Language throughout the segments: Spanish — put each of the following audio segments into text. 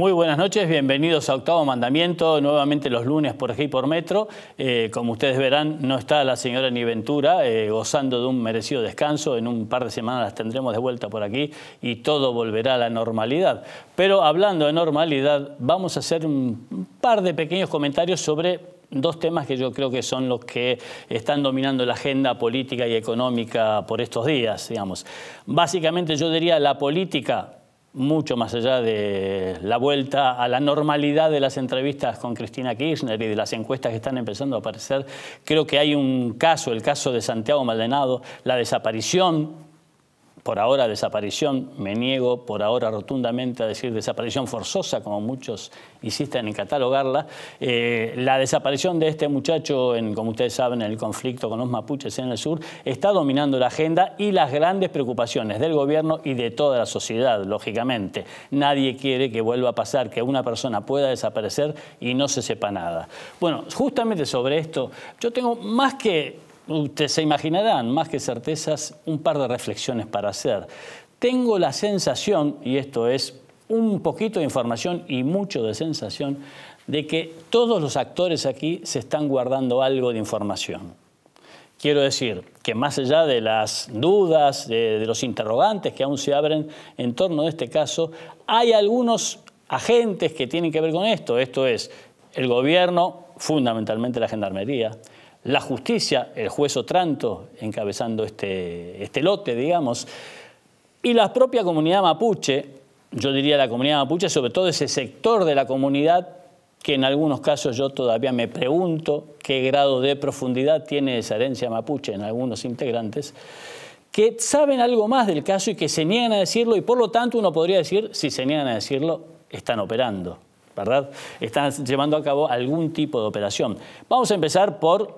Muy buenas noches, bienvenidos a Octavo Mandamiento, nuevamente los lunes por aquí por Metro. Como ustedes verán, no está la señora ni Ventura gozando de un merecido descanso. En un par de semanas las tendremos de vuelta por aquí y todo volverá a la normalidad. Pero hablando de normalidad, vamos a hacer un par de pequeños comentarios sobre dos temas que yo creo que son los que están dominando la agenda política y económica por estos días, digamos. Básicamente yo diría la política, mucho más allá de la vuelta a la normalidad de las entrevistas con Cristina Kirchner y de las encuestas que están empezando a aparecer, creo que hay un caso, el caso de Santiago Maldonado, la desaparición. Por ahora desaparición, me niego por ahora rotundamente a decir desaparición forzosa, como muchos insisten en catalogarla. La desaparición de este muchacho, como ustedes saben, en el conflicto con los mapuches en el sur, está dominando la agenda y las grandes preocupaciones del gobierno y de toda la sociedad, lógicamente. Nadie quiere que vuelva a pasar que una persona pueda desaparecer y no se sepa nada. Bueno, justamente sobre esto, yo tengo más que... Ustedes se imaginarán, más que certezas, un par de reflexiones para hacer. Tengo la sensación, y esto es un poquito de información y mucho de sensación, de que todos los actores aquí se están guardando algo de información. Quiero decir que más allá de las dudas, de los interrogantes que aún se abren en torno a este caso, hay algunos agentes que tienen que ver con esto. Esto es el gobierno, fundamentalmente la Gendarmería, la justicia, el juez Otranto encabezando este lote, digamos, y la propia comunidad mapuche, yo diría la comunidad mapuche, sobre todo ese sector de la comunidad que en algunos casos yo todavía me pregunto qué grado de profundidad tiene esa herencia mapuche en algunos integrantes, que saben algo más del caso y que se niegan a decirlo, y por lo tanto uno podría decir, si se niegan a decirlo, están operando, ¿verdad? Están llevando a cabo algún tipo de operación. Vamos a empezar por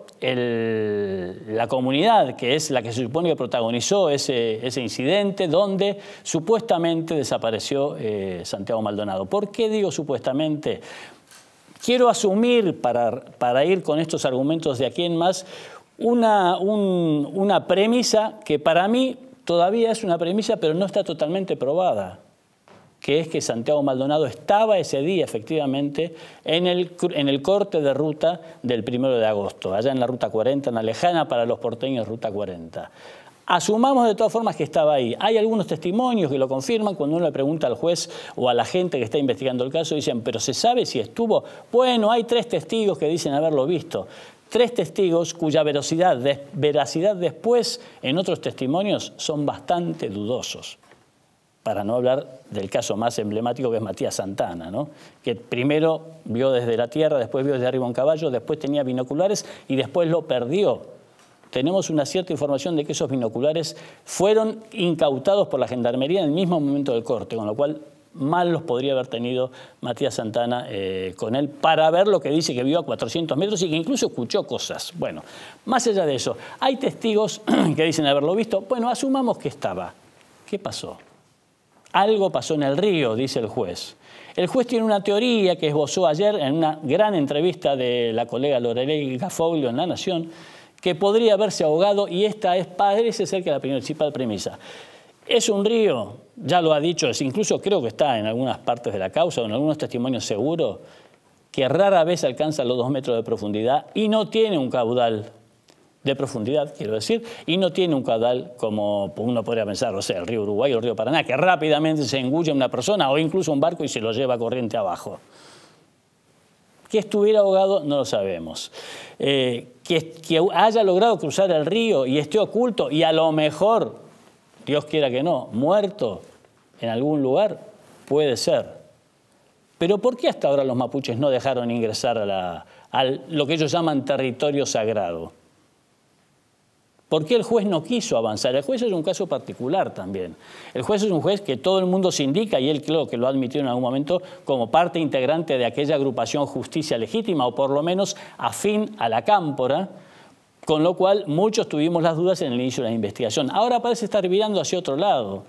la comunidad, que es la que se supone que protagonizó ese incidente donde supuestamente desapareció Santiago Maldonado. ¿Por qué digo supuestamente? Quiero asumir, para ir con estos argumentos de aquí en más, una premisa que para mí todavía es una premisa, pero no está totalmente probada, que es que Santiago Maldonado estaba ese día, efectivamente, en el corte de ruta del 1 de agosto, allá en la Ruta 40, en la lejana para los porteños Ruta 40. Asumamos de todas formas que estaba ahí. Hay algunos testimonios que lo confirman. Cuando uno le pregunta al juez o a la gente que está investigando el caso, dicen, ¿pero se sabe si estuvo? Bueno, hay 3 testigos que dicen haberlo visto. 3 testigos cuya veracidad después, en otros testimonios, son bastante dudosos. Para no hablar del caso más emblemático que es Matías Santana, ¿no? Que primero vio desde la tierra, después vio desde arriba un caballo, después tenía binoculares y después lo perdió. Tenemos una cierta información de que esos binoculares fueron incautados por la Gendarmería en el mismo momento del corte, con lo cual mal los podría haber tenido Matías Santana con él para ver lo que dice que vio a 400 metros y que incluso escuchó cosas. Bueno, más allá de eso, hay testigos que dicen haberlo visto. Bueno, asumamos que estaba. ¿Qué pasó? Algo pasó en el río, dice el juez. El juez tiene una teoría que esbozó ayer en una gran entrevista de la colega Lorelei Gafoglio en La Nación, que podría haberse ahogado, y esta parece ser que la principal premisa. Es un río, ya lo ha dicho, incluso creo que está en algunas partes de la causa o en algunos testimonios seguros, que rara vez alcanza los 2 metros de profundidad y no tiene un caudal de profundidad, quiero decir, y no tiene un caudal como uno podría pensar, o sea, el río Uruguay o el río Paraná, que rápidamente se engulle a una persona o incluso un barco y se lo lleva corriente abajo. Que estuviera ahogado no lo sabemos. Que haya logrado cruzar el río y esté oculto y a lo mejor, Dios quiera que no, muerto en algún lugar, puede ser. Pero ¿por qué hasta ahora los mapuches no dejaron ingresar a lo que ellos llaman territorio sagrado? ¿Por qué el juez no quiso avanzar? El juez es un caso particular también. El juez es un juez que todo el mundo se indica, y él creo que lo ha admitido en algún momento, como parte integrante de aquella agrupación Justicia Legítima, o por lo menos afín a la cámpora, con lo cual muchos tuvimos las dudas en el inicio de la investigación. Ahora parece estar virando hacia otro lado,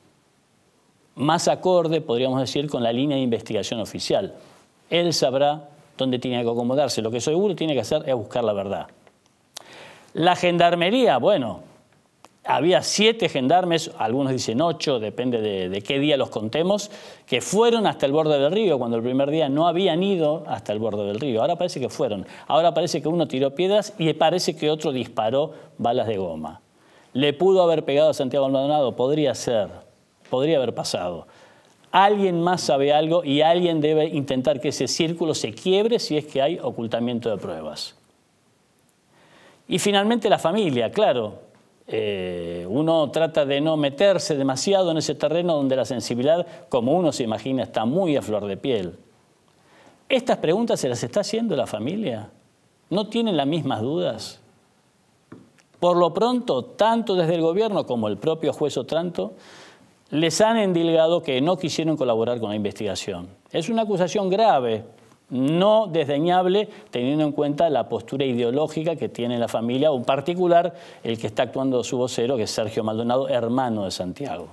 más acorde, podríamos decir, con la línea de investigación oficial. Él sabrá dónde tiene que acomodarse. Lo que seguro tiene que hacer es buscar la verdad. La Gendarmería, bueno, Había 7 gendarmes, algunos dicen 8, depende de qué día los contemos, que fueron hasta el borde del río, cuando el primer día no habían ido hasta el borde del río. Ahora parece que fueron. Ahora parece que uno tiró piedras y parece que otro disparó balas de goma. ¿Le pudo haber pegado a Santiago Maldonado? Podría ser, podría haber pasado. Alguien más sabe algo y alguien debe intentar que ese círculo se quiebre si es que hay ocultamiento de pruebas. Y finalmente la familia, claro. Uno trata de no meterse demasiado en ese terreno donde la sensibilidad, como uno se imagina, está muy a flor de piel. ¿Estas preguntas se las está haciendo la familia? ¿No tienen las mismas dudas? Por lo pronto, tanto desde el gobierno como el propio juez Otranto les han endilgado que no quisieron colaborar con la investigación. Es una acusación grave, no desdeñable, teniendo en cuenta la postura ideológica que tiene la familia, o en particular el que está actuando su vocero, que es Sergio Maldonado, hermano de Santiago.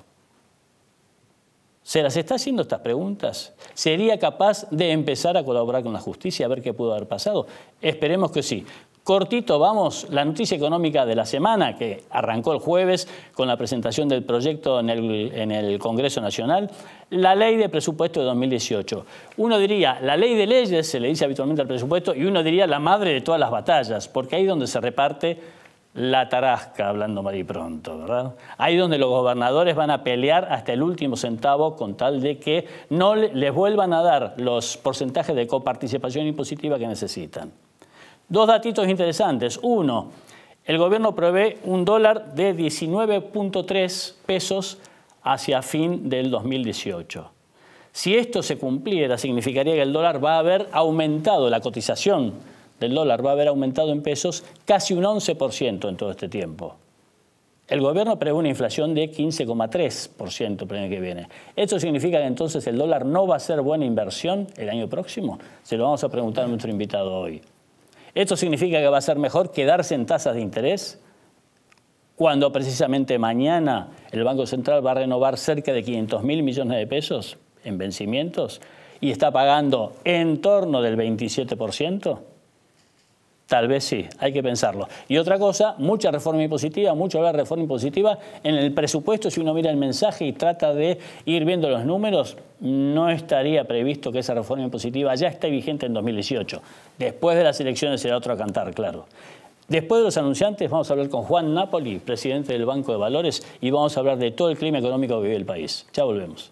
¿Se las está haciendo estas preguntas? ¿Sería capaz de empezar a colaborar con la justicia, a ver qué pudo haber pasado? Esperemos que sí. Cortito, vamos, la noticia económica de la semana, que arrancó el jueves con la presentación del proyecto en el Congreso Nacional, la ley de presupuesto de 2018. Uno diría, la ley de leyes, se le dice habitualmente al presupuesto, y uno diría la madre de todas las batallas, porque ahí es donde se reparte la tarasca, hablando mal y pronto, ¿verdad? Ahí donde los gobernadores van a pelear hasta el último centavo con tal de que no les vuelvan a dar los porcentajes de coparticipación impositiva que necesitan. 2 datitos interesantes. Uno, el gobierno prevé un dólar de 19.3 pesos hacia fin del 2018. Si esto se cumpliera, significaría que el dólar va a haber aumentado, la cotización del dólar va a haber aumentado en pesos casi un 11% en todo este tiempo. El gobierno prevé una inflación de 15,3% el año que viene. ¿Esto significa que entonces el dólar no va a ser buena inversión el año próximo? Se lo vamos a preguntar a nuestro invitado hoy. ¿Esto significa que va a ser mejor quedarse en tasas de interés? Cuando precisamente mañana el Banco Central va a renovar cerca de 500.000 millones de pesos en vencimientos y está pagando en torno del 27%. Tal vez sí, hay que pensarlo. Y otra cosa, mucha reforma impositiva, mucho hablar de reforma impositiva. En el presupuesto, si uno mira el mensaje y trata de ir viendo los números, no estaría previsto que esa reforma impositiva ya esté vigente en 2018. Después de las elecciones será otro a cantar, claro. Después de los anunciantes vamos a hablar con Juan Napoli, presidente del Banco de Valores, y vamos a hablar de todo el clima económico que vive el país. Ya volvemos.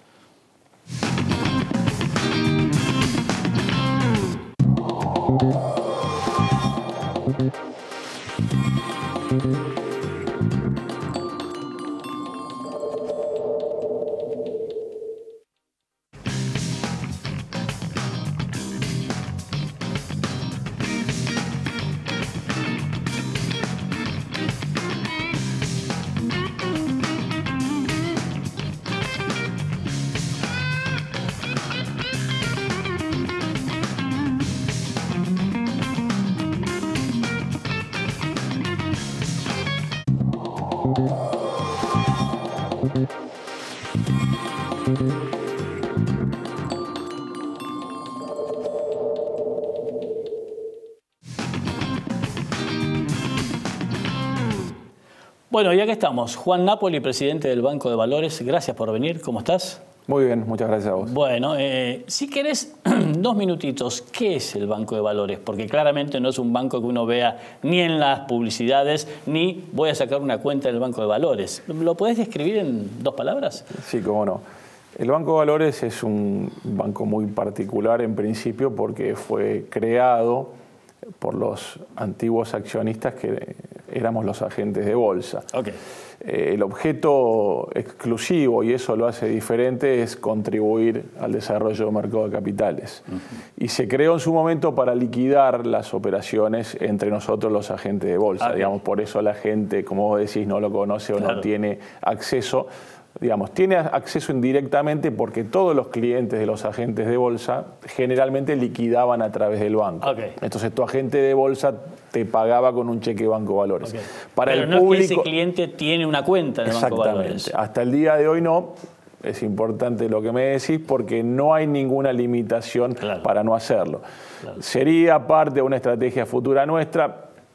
Bueno, ya que estamos, Juan Napoli, presidente del Banco de Valores, gracias por venir. ¿Cómo estás? Muy bien, muchas gracias a vos. Bueno, si querés 2 minutitos, ¿qué es el Banco de Valores? Porque claramente no es un banco que uno vea ni en las publicidades, ni voy a sacar una cuenta del Banco de Valores. ¿Lo podés describir en 2 palabras? Sí, cómo no. El Banco de Valores es un banco muy particular en principio porque fue creado por los antiguos accionistas que éramos los agentes de bolsa. Okay. El objeto exclusivo, y eso lo hace diferente, es contribuir al desarrollo del mercado de capitales. Y se creó en su momento para liquidar las operaciones entre nosotros los agentes de bolsa. Digamos, por eso la gente, como vos decís, no lo conoce o no tiene acceso. Digamos, tiene acceso indirectamente porque todos los clientes de los agentes de bolsa generalmente liquidaban a través del banco. Entonces tu agente de bolsa te pagaba con un cheque Banco de Valores. Para Pero el no público, es que ese cliente tiene una cuenta en el Banco de Valores. Hasta el día de hoy no. Es importante lo que me decís porque no hay ninguna limitación para no hacerlo. Sería parte de una estrategia futura nuestra.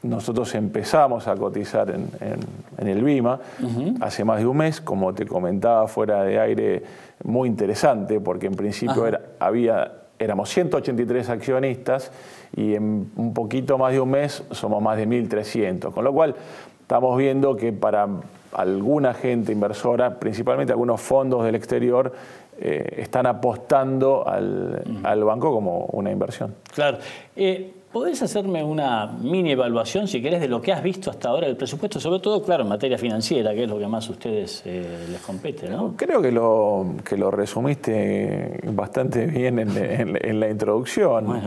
nosotros empezamos a cotizar en el BIMA hace más de un mes, como te comentaba fuera de aire, muy interesante, porque en principio éramos 183 accionistas y en un poquito más de un mes somos más de 1.300, con lo cual estamos viendo que para alguna gente inversora, principalmente algunos fondos del exterior, están apostando al banco como una inversión. Claro. ¿Podés hacerme una mini evaluación, si querés, de lo que has visto hasta ahora del presupuesto? Sobre todo, claro, en materia financiera, que es lo que más a ustedes les compete, ¿no? Creo que lo resumiste bastante bien en la introducción. Bueno,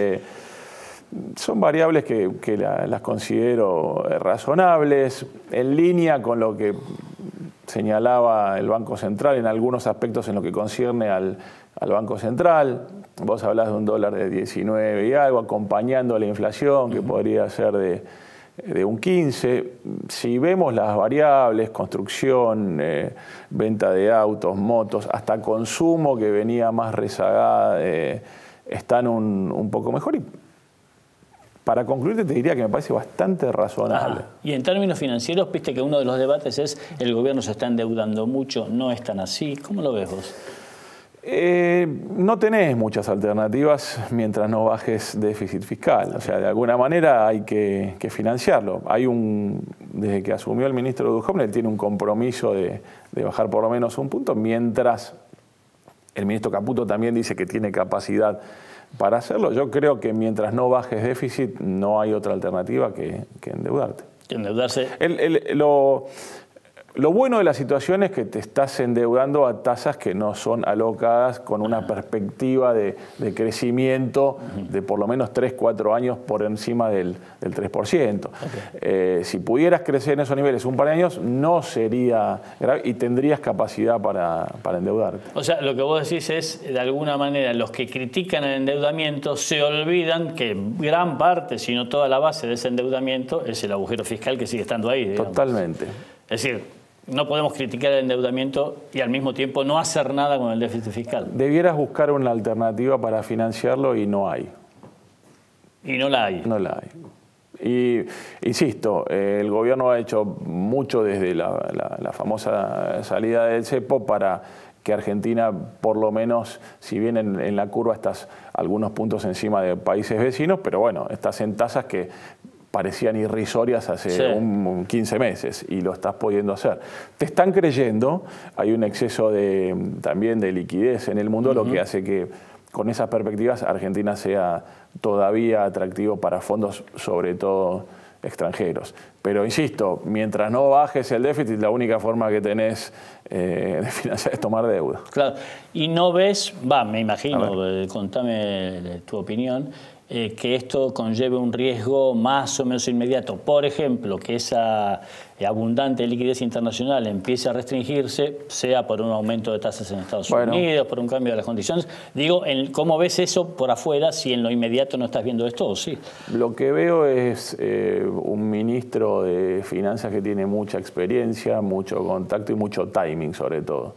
son variables que las considero razonables, en línea con lo que señalaba el Banco Central en algunos aspectos en lo que concierne al Banco Central. Vos hablás de un dólar de 19 y algo, acompañando a la inflación, que podría ser de un 15. Si vemos las variables, construcción, venta de autos, motos, hasta consumo, que venía más rezagada, están un poco mejor. Y para concluir, te diría que me parece bastante razonable. Y en términos financieros, viste que uno de los debates es el gobierno se está endeudando mucho, no es tan así. ¿Cómo lo ves vos? No tenés muchas alternativas mientras no bajes déficit fiscal. O sea, de alguna manera hay que financiarlo. Desde que asumió el ministro Duhovne, él tiene un compromiso de bajar por lo menos un punto, mientras el ministro Caputo también dice que tiene capacidad para hacerlo. Yo creo que mientras no bajes déficit no hay otra alternativa que endeudarte. Endeudarse. Lo bueno de la situación es que te estás endeudando a tasas que no son alocadas con una perspectiva de crecimiento de por lo menos 3-4 años por encima del 3%. Okay. Si pudieras crecer en esos niveles un par de años, no sería grave y tendrías capacidad para endeudarte. O sea, lo que vos decís es, de alguna manera, los que critican el endeudamiento se olvidan que gran parte, si no toda la base de ese endeudamiento, es el agujero fiscal que sigue estando ahí, digamos. Totalmente. Es decir, no podemos criticar el endeudamiento y al mismo tiempo no hacer nada con el déficit fiscal. Debieras buscar una alternativa para financiarlo y no hay. Y no la hay. No la hay. Y insisto, el gobierno ha hecho mucho desde la famosa salida del cepo para que Argentina, por lo menos, si bien en la curva estás algunos puntos encima de países vecinos, pero bueno, estás en tasas que parecían irrisorias hace 15 meses y lo estás pudiendo hacer. Te están creyendo, hay un exceso también de liquidez en el mundo, lo que hace que con esas perspectivas Argentina sea todavía atractivo para fondos, sobre todo extranjeros. Pero insisto, mientras no bajes el déficit, la única forma que tenés de financiar es tomar deuda. Claro, y no ves, me imagino, contame tu opinión, que esto conlleve un riesgo más o menos inmediato. Por ejemplo, que esa abundante liquidez internacional empiece a restringirse, sea por un aumento de tasas en Estados Unidos, por un cambio de las condiciones. Digo, ¿cómo ves eso por afuera si en lo inmediato no estás viendo esto? Sí. Lo que veo es un ministro de Finanzas que tiene mucha experiencia, mucho contacto y mucho timing sobre todo.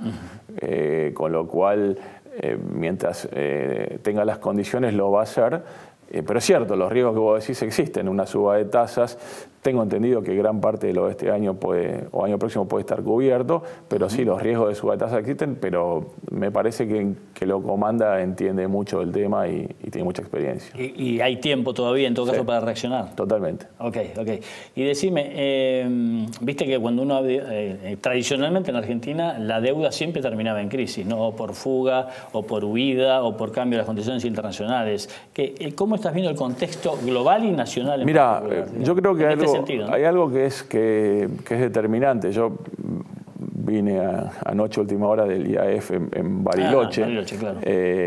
Con lo cual, mientras tenga las condiciones, lo va a hacer. Pero es cierto, los riesgos que vos decís existen, una suba de tasas. Tengo entendido que gran parte de lo de este año o año próximo puede estar cubierto, pero sí, los riesgos de suba de tasas existen, pero me parece que lo comanda entiende mucho del tema y tiene mucha experiencia. Y hay tiempo todavía, en todo caso, para reaccionar. Totalmente. Ok. Y decime, viste que cuando uno tradicionalmente en Argentina la deuda siempre terminaba en crisis, ¿no? O por fuga, o por huida, o por cambio de las condiciones internacionales. ¿Cómo estás viendo el contexto global y nacional? Mira, yo creo que hay algo que es determinante. Yo vine anoche a última hora del IAF en Bariloche. Bariloche, claro.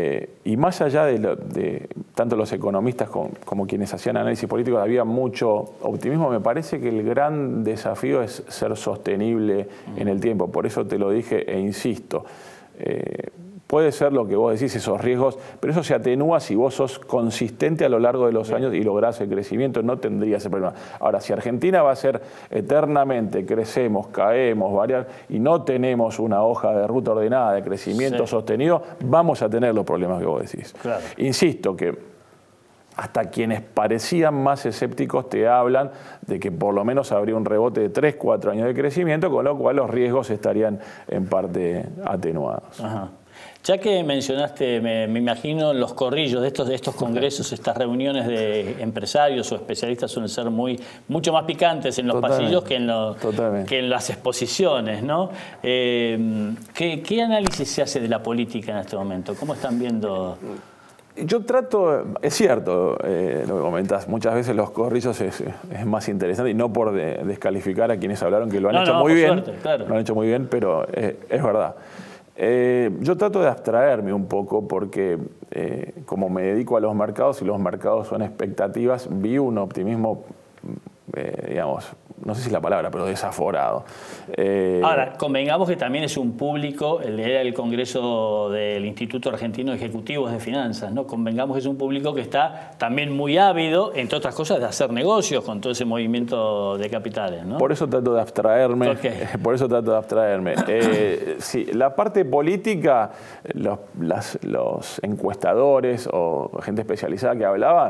Y más allá de tanto los economistas como quienes hacían análisis político, había mucho optimismo. Me parece que el gran desafío es ser sostenible en el tiempo. Por eso te lo dije e insisto. Puede ser lo que vos decís, esos riesgos, pero eso se atenúa si vos sos consistente a lo largo de los años y lográs el crecimiento, no tendría ese problema. Ahora, si Argentina va a ser eternamente, crecemos, caemos, variar, y no tenemos una hoja de ruta ordenada de crecimiento sostenido, vamos a tener los problemas que vos decís. Claro. Insisto que hasta quienes parecían más escépticos te hablan de que por lo menos habría un rebote de 3, 4 años de crecimiento, con lo cual los riesgos estarían en parte atenuados. Ajá. Ya que mencionaste, me imagino, los corrillos de estos congresos, estas reuniones de empresarios o especialistas suelen ser mucho más picantes en los pasillos que en las exposiciones, ¿no? ¿Qué análisis se hace de la política en este momento? ¿Cómo están viendo? Yo trato, es cierto, lo que comentás, muchas veces los corrillos es más interesante, y no por descalificar a quienes hablaron que lo han hecho muy bien, suerte, claro. Lo han hecho muy bien, pero es verdad. Yo trato de abstraerme un poco porque como me dedico a los mercados y los mercados son expectativas, vi un optimismo, digamos, no sé si es la palabra, pero desaforado. Ahora, convengamos que también es un público, era el Congreso del Instituto Argentino de Ejecutivos de Finanzas, ¿no? Convengamos que es un público que está también muy ávido, entre otras cosas, de hacer negocios con todo ese movimiento de capitales, ¿no? Por eso trato de abstraerme. Okay. Por eso trato de abstraerme. Sí, la parte política, los encuestadores o gente especializada que hablaba,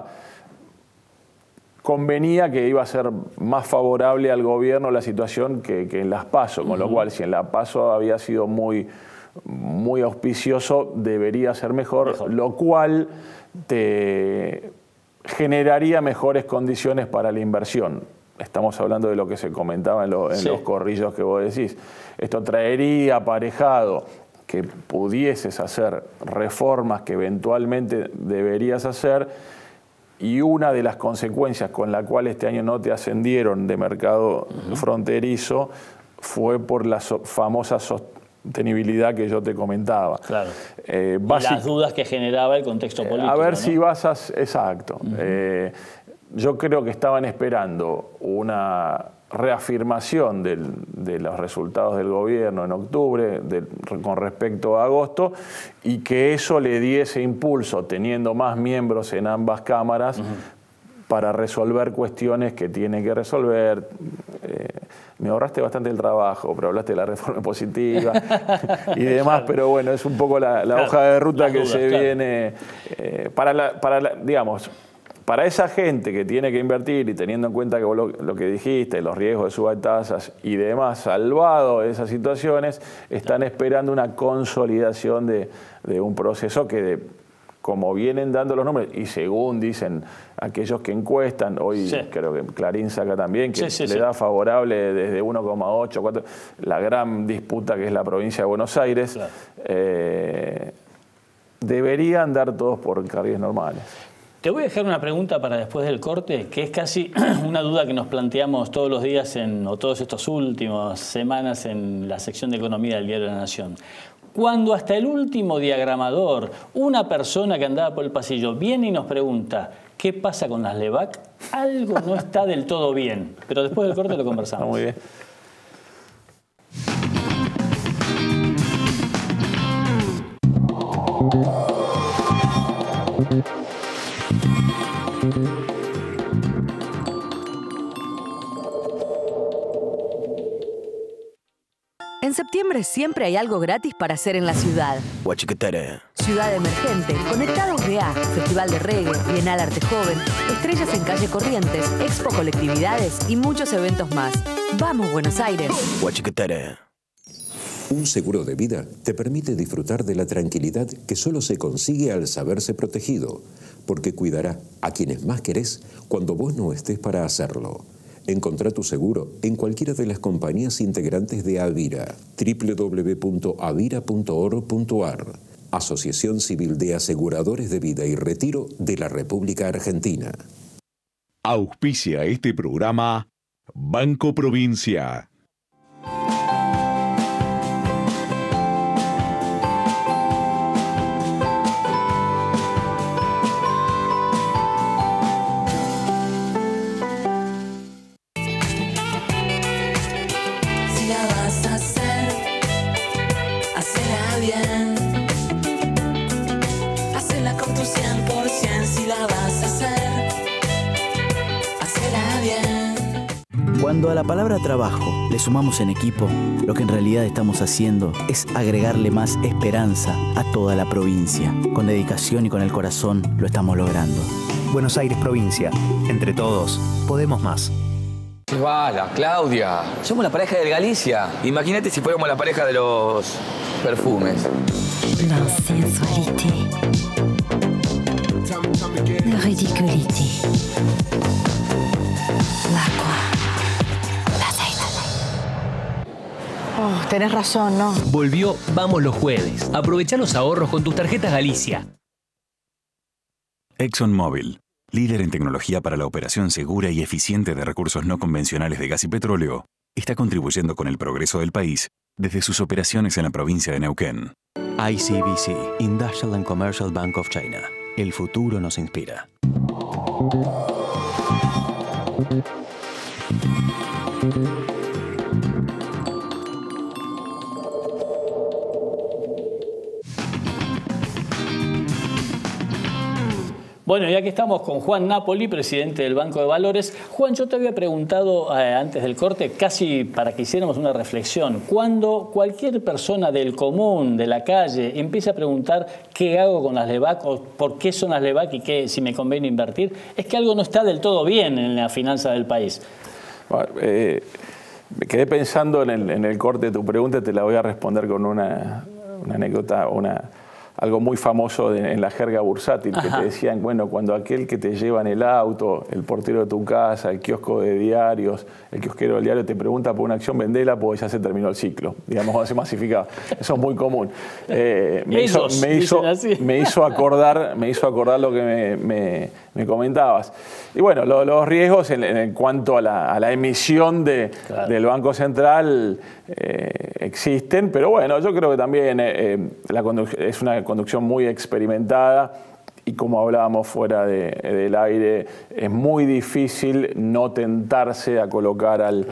convenía que iba a ser más favorable al gobierno la situación que en las PASO, con lo cual si en la PASO había sido muy auspicioso, debería ser mejor, lo cual te generaría mejores condiciones para la inversión. Estamos hablando de lo que se comentaba en los corrillos que vos decís. Esto traería aparejado que pudieses hacer reformas que eventualmente deberías hacer. Y una de las consecuencias con la cual este año no te ascendieron de mercado fronterizo fue por la famosa sostenibilidad que yo te comentaba. Claro. Y las dudas que generaba el contexto político. A ver, ¿no? Si vas exacto. Yo creo que estaban esperando una reafirmación de los resultados del gobierno en octubre con respecto a agosto y que eso le diese impulso, teniendo más miembros en ambas cámaras, para resolver cuestiones que tiene que resolver. Me ahorraste bastante el trabajo, pero hablaste de la reforma positiva y demás, pero bueno, es un poco la hoja de ruta que se viene digamos, para esa gente que tiene que invertir y teniendo en cuenta que vos lo que dijiste, los riesgos de suba de tasas y demás, salvado de esas situaciones, están esperando una consolidación de un proceso que, como vienen dando los números, y según dicen aquellos que encuestan, hoy creo que Clarín saca también, que le da favorable desde 1,8, 4, la gran disputa que es la provincia de Buenos Aires, deberían dar todos por carriles normales. Te voy a dejar una pregunta para después del corte, que es casi una duda que nos planteamos todos los días o todas estas últimas semanas en la sección de Economía del Diario de la Nación. Cuando hasta el último diagramador, una persona que andaba por el pasillo, viene y nos pregunta ¿qué pasa con las LEVAC? Algo no está del todo bien, pero después del corte lo conversamos. Muy bien. En septiembre siempre hay algo gratis para hacer en la ciudad. Ciudad Emergente, Conectados GA, Festival de Reggae, Bienal Arte Joven, Estrellas en Calle Corrientes, Expo Colectividades y muchos eventos más. ¡Vamos, Buenos Aires! Un seguro de vida te permite disfrutar de la tranquilidad que solo se consigue al saberse protegido, porque cuidará a quienes más querés cuando vos no estés para hacerlo. Encontrá tu seguro en cualquiera de las compañías integrantes de Avira, www.avira.org.ar, Asociación Civil de Aseguradores de Vida y Retiro de la República Argentina. Auspicia este programa Banco Provincia. Cuando a la palabra trabajo le sumamos en equipo, lo que en realidad estamos haciendo es agregarle más esperanza a toda la provincia. Con dedicación y con el corazón lo estamos logrando. Buenos Aires Provincia. Entre todos, podemos más. ¡Qué bala, Claudia! Somos la pareja de Galicia. Imagínate si fuéramos la pareja de los perfumes. La sensualité. La ridiculité. L'agua. La aceite. Oh, tenés razón, ¿no? Volvió Vamos los Jueves. Aprovecha los ahorros con tus tarjetas Galicia. ExxonMobil, líder en tecnología para la operación segura y eficiente de recursos no convencionales de gas y petróleo, está contribuyendo con el progreso del país desde sus operaciones en la provincia de Neuquén. ICBC, Industrial and Commercial Bank of China. El futuro nos inspira. Bueno, ya que estamos con Juan Napoli, presidente del Banco de Valores. Juan, yo te había preguntado antes del corte, casi para que hiciéramos una reflexión. Cuando cualquier persona del común, de la calle, empieza a preguntar qué hago con las LEBAC o por qué son las LEBAC y si me conviene invertir, es que algo no está del todo bien en la finanza del país. Bueno, me quedé pensando en el corte de tu pregunta y te la voy a responder con una anécdota, algo muy famoso en la jerga bursátil, que te decían, bueno, cuando aquel que te lleva en el auto, el portero de tu casa, el kiosco de diarios, el kiosquero del diario te pregunta por una acción, vendela porque ya se terminó el ciclo, digamos, cuando se masificaba. Eso es muy común. Me hizo acordar lo que me comentabas. Y bueno, los riesgos en cuanto a la emisión del Banco Central existen, pero bueno, yo creo que también es una conducción muy experimentada y como hablábamos fuera del aire, es muy difícil no tentarse a colocar al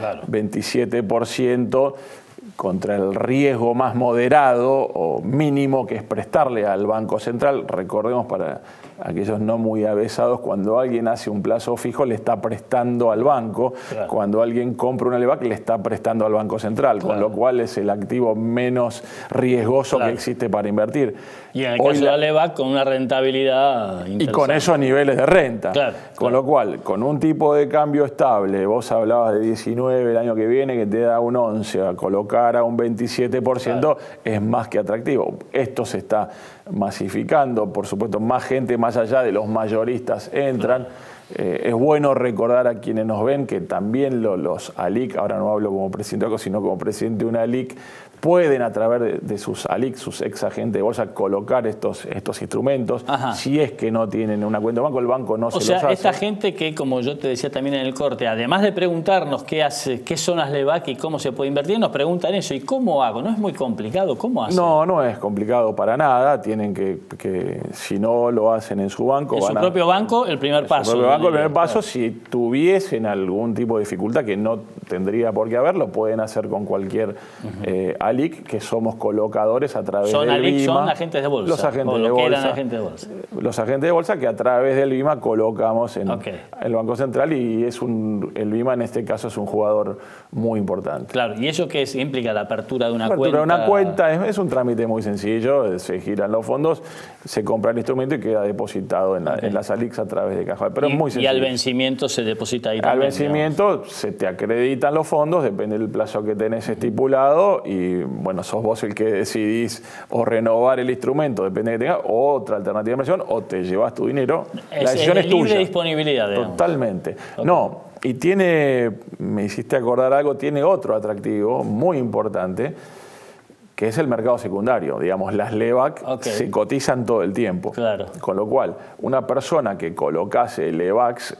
27% contra el riesgo más moderado o mínimo que es prestarle al Banco Central. Recordemos, para aquellos no muy avesados, cuando alguien hace un plazo fijo le está prestando al banco, cuando alguien compra una LEBAC le está prestando al Banco Central, con lo cual es el activo menos riesgoso que existe para invertir. Y en el caso de la LEBAC con una rentabilidad interesante. Y con esos niveles de renta. Con lo cual, con un tipo de cambio estable, vos hablabas de 19 el año que viene, que te da un 11, a colocar a un 27% es más que atractivo. Esto se está masificando, por supuesto, más gente más allá de los mayoristas entran. Es bueno recordar a quienes nos ven que también los ALIC, ahora no hablo como presidente de ACO, sino como presidente de una ALIC, pueden a través de sus ALIC, sus ex agentes de bolsa, colocar estos instrumentos. Si es que no tienen una cuenta de banco, el banco no se los hace. O sea, esta gente que, como yo te decía también en el corte, además de preguntarnos qué son las LEBAC y cómo se puede invertir, nos preguntan eso. ¿Y cómo hago? ¿No es muy complicado? ¿Cómo hacen? No es complicado para nada. Tienen que si no lo hacen en su banco... En su propio banco, el primer paso. El primer paso, si tuviesen algún tipo de dificultad, que no tendría por qué haberlo, pueden hacer con cualquier ALIC, que somos colocadores a través del BIMA. Son agentes de bolsa. Los agentes de bolsa. Los agentes de bolsa que a través del BIMA colocamos en el Banco Central, y el BIMA en este caso es un jugador muy importante. Claro, ¿y eso qué implica? La apertura de una cuenta. Una cuenta es un trámite muy sencillo, se giran los fondos, se compra el instrumento y queda depositado en las ALICs a través de caja. Pero es muy sencillo. Y al vencimiento se deposita ahí también. Al vencimiento se te acreditan los fondos, depende del plazo que tenés estipulado, y bueno, sos vos el que decidís o renovar el instrumento, depende de que tengas, o otra alternativa de inversión, o te llevas tu dinero. La decisión es tuya. Libre disponibilidad, digamos. Totalmente. No, y me hiciste acordar algo, tiene otro atractivo muy importante, que es el mercado secundario. Digamos, las LEBAC se cotizan todo el tiempo. Con lo cual, una persona que colocase LEBACs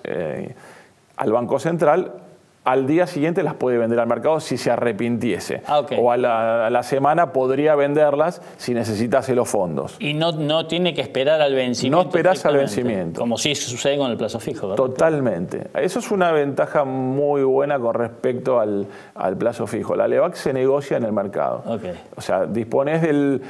al Banco Central, al día siguiente las puede vender al mercado si se arrepintiese. O a la semana podría venderlas si necesitase los fondos. Y no tiene que esperar al vencimiento. No esperás al vencimiento. Como si sucede con el plazo fijo, ¿verdad? Totalmente. Eso es una ventaja muy buena con respecto al plazo fijo. La LEBAC se negocia en el mercado. O sea, dispones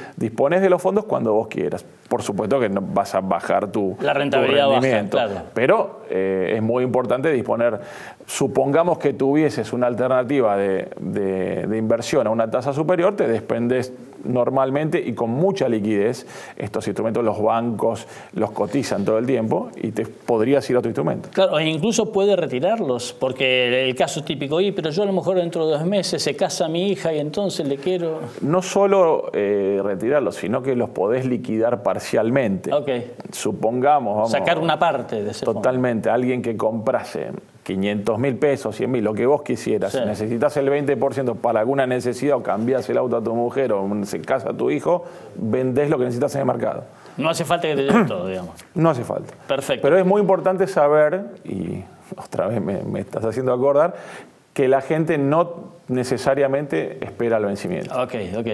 de los fondos cuando vos quieras. Por supuesto que no vas a bajar tu rendimiento. Baja, pero es muy importante disponer. Supongamos que que tuvieses una alternativa de inversión a una tasa superior, te desprendes normalmente y con mucha liquidez. Estos instrumentos los bancos los cotizan todo el tiempo y te podrías ir a otro instrumento. Claro, e incluso puede retirarlos, porque el caso típico, pero yo a lo mejor dentro de 2 meses se casa mi hija y entonces le quiero... No solo retirarlos, sino que los podés liquidar parcialmente. Okay. Supongamos, vamos... Sacar una parte de ese totalmente, fondo. Alguien que comprase 500.000 pesos, 100.000, lo que vos quisieras. Sí. Necesitas el 20% para alguna necesidad o cambiás el auto a tu mujer o se casa a tu hijo, vendés lo que necesitas en el mercado. No hace falta que te den todo, digamos. No hace falta. Perfecto. Pero es muy importante saber, y otra vez me estás haciendo acordar, que la gente no necesariamente espera el vencimiento. Ok.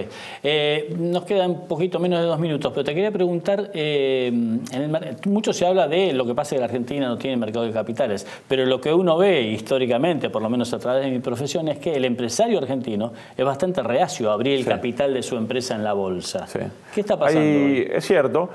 Nos quedan un poquito menos de 2 minutos, pero te quería preguntar, mucho se habla de lo que pasa que la Argentina no tiene mercado de capitales, pero lo que uno ve históricamente, por lo menos a través de mi profesión, es que el empresario argentino es bastante reacio a abrir el capital de su empresa en la bolsa. Sí. ¿Qué está pasando hoy? Es cierto.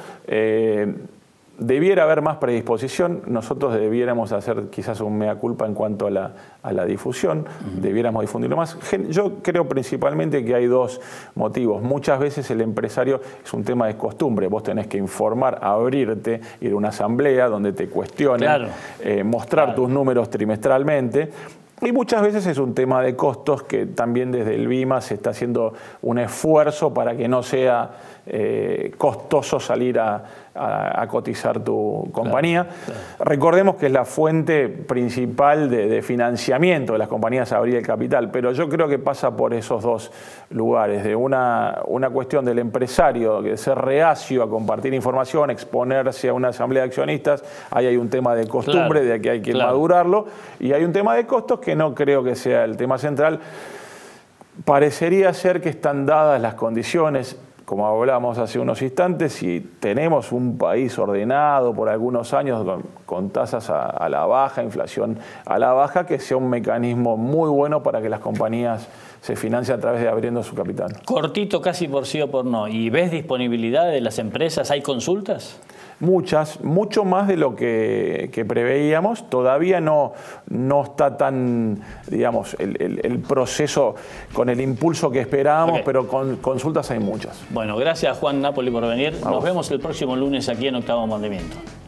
Debiera haber más predisposición, nosotros debiéramos hacer quizás un mea culpa en cuanto a la difusión, debiéramos difundirlo más. Yo creo principalmente que hay 2 motivos. Muchas veces el empresario es un tema de costumbre, vos tenés que informar, abrirte, ir a una asamblea donde te cuestionen, mostrar tus números trimestralmente. Y muchas veces es un tema de costos que también desde el BIMA se está haciendo un esfuerzo para que no sea costoso salir a cotizar tu compañía. Claro. Recordemos que es la fuente principal de financiamiento de las compañías abrir el capital, pero yo creo que pasa por esos 2 lugares, de una cuestión del empresario, de ser reacio a compartir información, exponerse a una asamblea de accionistas. Ahí hay un tema de costumbre, de que hay que madurarlo, y hay un tema de costos que no creo que sea el tema central. Parecería ser que están dadas las condiciones, como hablamos hace unos instantes, y tenemos un país ordenado por algunos años con tasas a la baja, inflación a la baja, que sea un mecanismo muy bueno para que las compañías se financien a través de abriendo su capital. Cortito, casi por sí o por no. ¿Y ves disponibilidad de las empresas? ¿Hay consultas? Muchas, mucho más de lo que preveíamos. Todavía no está tan, digamos, el proceso con el impulso que esperábamos, pero con consultas hay muchas. Bueno, gracias Juan Napoli por venir. Nos vemos el próximo lunes aquí en Octavo Mandamiento.